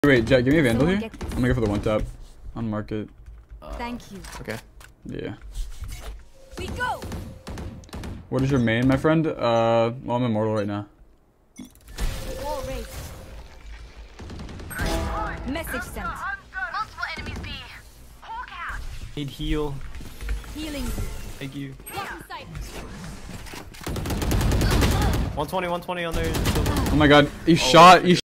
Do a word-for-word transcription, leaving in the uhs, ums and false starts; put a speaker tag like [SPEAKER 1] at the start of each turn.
[SPEAKER 1] Wait, Jack, give me a vandal here. I'm gonna go for the one tap on market.
[SPEAKER 2] Uh, Thank you. Okay.
[SPEAKER 1] Yeah.
[SPEAKER 2] We go.
[SPEAKER 1] What is your main, my friend? Uh, well, I'm immortal right now.
[SPEAKER 2] All race. Message sent.
[SPEAKER 3] Multiple enemies B. Hawk out.
[SPEAKER 4] Need heal.
[SPEAKER 2] Healing.
[SPEAKER 4] Thank you.
[SPEAKER 2] Blocking sight.
[SPEAKER 4] one twenty, one twenty on there.
[SPEAKER 1] Oh my god, he shot. He